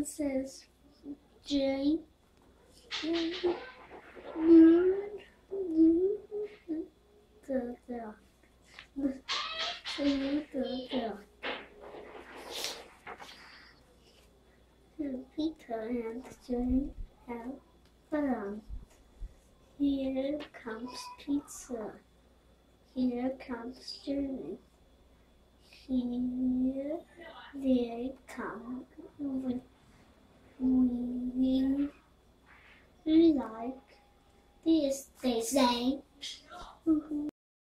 says J. Peter and Jane have fun. Here comes pizza. Here comes Jane. Here they